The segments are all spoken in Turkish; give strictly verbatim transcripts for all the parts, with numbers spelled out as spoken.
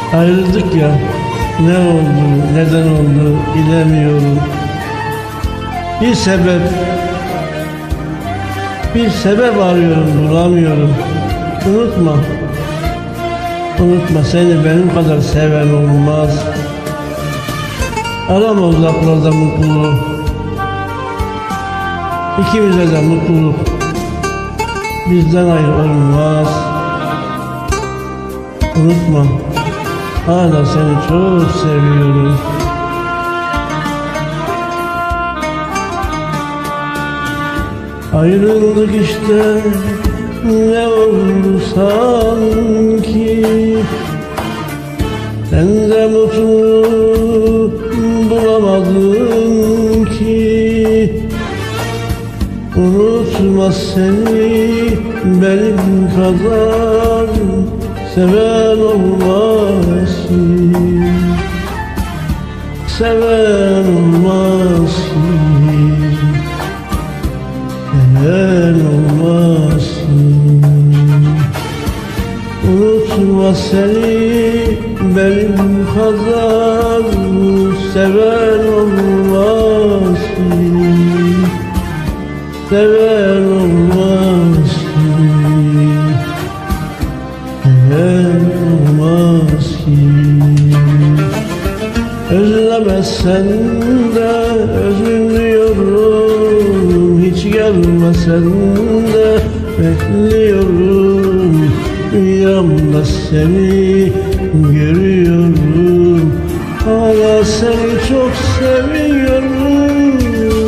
Ayrıldık ya, ne oldu, neden oldu bilemiyorum. Bir sebep, bir sebep arıyorum, bulamıyorum. Unutma, unutma seni benim kadar seven olmaz. Arama uzaklarda mutluluğu, İkimize de mutluluk bizden ayrı olmaz. Unutma, hala seni çok seviyorum. Ayrıldık işte, ne oldu sanki? Sen de mutluluk bulamadın ki. Unutma seni benim kadar seven olmaz ki. Seven olmaz ki. Seven olmaz ki. Unutma seni benim kadar seven olmaz ki. Seven olmaz ki. Seven olmaz ki. Özlemezsen de özlüyorum, hiç gelmesen de bekliyorum. Rüyamda seni görüyorum, hala seni çok seviyorum.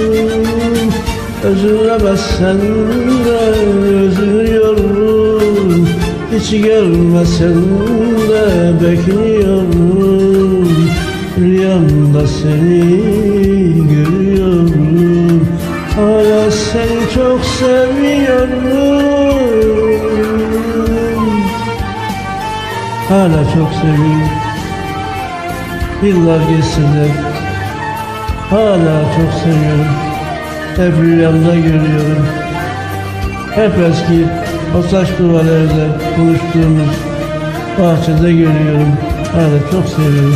Özlemezsen de özlüyorum, hiç gelmesen de bekliyorum. Rüyamda seni görüyorum, hala seni çok seviyorum. Hala çok seviyorum. Yıllar geçse de hala çok seviyorum. Hep rüyamda görüyorum. Hep eski o saç duvarlarda konuştuğumuz bahçede görüyorum. Hala çok seviyorum.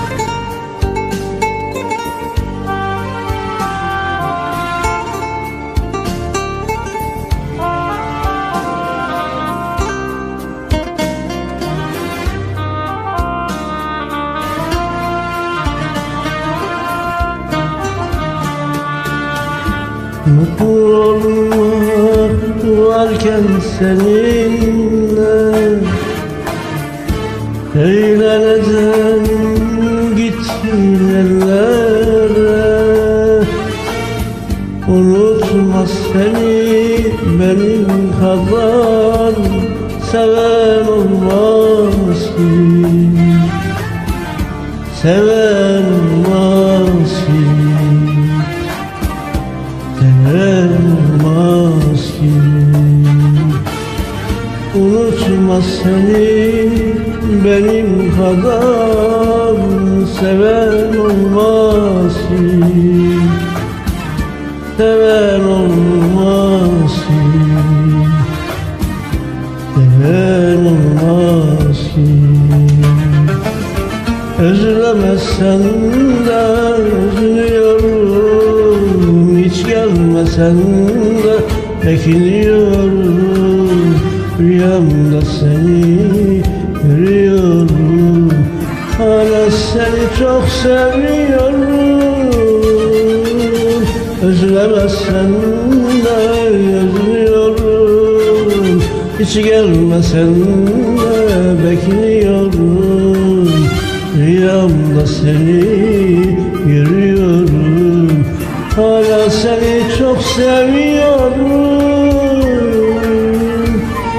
Mutlu olmak varken seninle, söyle neden gittin ellere. Unutma seni benim kadar seven olmaz ki. Seven olmaz ki. Olmaz ki. Unutma seni benim kadar seven olmaz ki. Seven olmaz ki. Seven olmaz ki. Özlemezsen de özlüyorum, hiç gelmesen de bekliyorum. Rüyamda seni görüyorum, hala seni çok seviyorum. Özlemezsen de özlüyorum, hiç gelmesen de bekliyorum. Rüyamda seni görüyorum, hala seni çok seviyorum.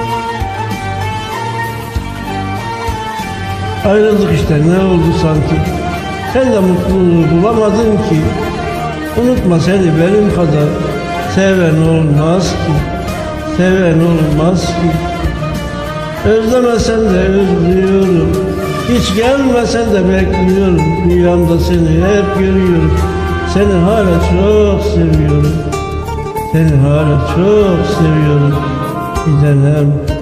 Ayrıldık işte, ne oldu sanki? Sen de mutluluğu bulamadın ki. Unutma seni benim kadar seven olmaz ki. Seven olmaz ki. Özlemesen de özlüyorum, hiç gelmesen de bekliyorum. Rüyamda seni hep görüyorum, seni hala çok seviyorum. Seni hala çok seviyorum. Bir tanem.